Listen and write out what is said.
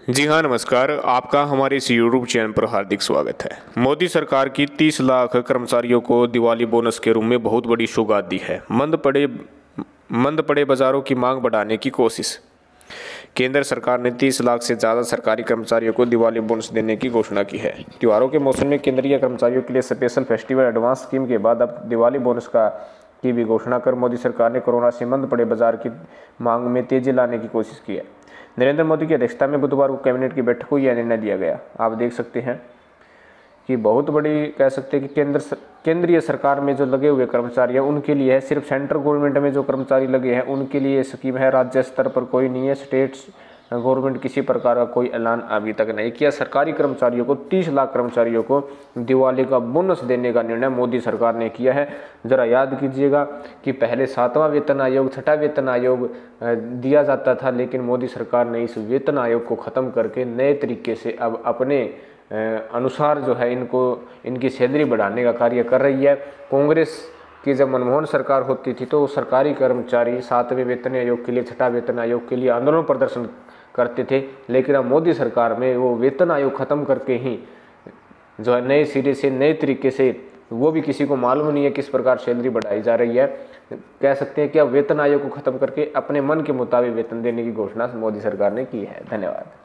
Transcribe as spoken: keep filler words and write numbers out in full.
जी हाँ, नमस्कार। आपका हमारे इस यूट्यूब चैनल पर हार्दिक स्वागत है। मोदी सरकार की तीस लाख कर्मचारियों को दिवाली बोनस के रूप में बहुत बड़ी सौगात दी है। मंद पड़े मंद पड़े बाजारों की मांग बढ़ाने की कोशिश। केंद्र सरकार ने तीस लाख से ज़्यादा सरकारी कर्मचारियों को दिवाली बोनस देने की घोषणा की है। त्योहारों के मौसम में केंद्रीय कर्मचारियों के लिए स्पेशल फेस्टिवल एडवांस स्कीम के बाद अब दिवाली बोनस का की भी घोषणा कर मोदी सरकार ने कोरोना से मंद पड़े बाजार की मांग में तेजी लाने की कोशिश की है। नरेंद्र मोदी की अध्यक्षता में बुधवार को कैबिनेट की बैठक हुई, यह निर्णय लिया गया। आप देख सकते हैं कि बहुत बड़ी कह सकते हैं कि केंद्र केंद्रीय सरकार में जो लगे हुए कर्मचारी हैं उनके लिए है, सिर्फ सेंट्रल गवर्नमेंट में जो कर्मचारी लगे हैं उनके लिए स्कीम है। राज्य स्तर पर कोई नहीं है, स्टेट्स गवर्नमेंट किसी प्रकार का कोई ऐलान अभी तक नहीं किया। सरकारी कर्मचारियों को तीस लाख कर्मचारियों को दिवाली का बोनस देने का निर्णय मोदी सरकार ने किया है। जरा याद कीजिएगा कि पहले सातवां वेतन आयोग, छठा वेतन आयोग दिया जाता था, लेकिन मोदी सरकार ने इस वेतन आयोग को ख़त्म करके नए तरीके से अब अपने अनुसार जो है इनको इनकी सैलरी बढ़ाने का कार्य कर रही है। कांग्रेस की जब मनमोहन सरकार होती थी तो सरकारी कर्मचारी सातवें वेतन आयोग के लिए, छठा वेतन आयोग के लिए आंदोलन प्रदर्शन करते थे, लेकिन अब मोदी सरकार में वो वेतन आयोग ख़त्म करके ही जो है नए सिरे से नए तरीके से, वो भी किसी को मालूम नहीं है किस प्रकार सैलरी बढ़ाई जा रही है। कह सकते हैं कि अब वेतन आयोग को ख़त्म करके अपने मन के मुताबिक वेतन देने की घोषणा मोदी सरकार ने की है। धन्यवाद।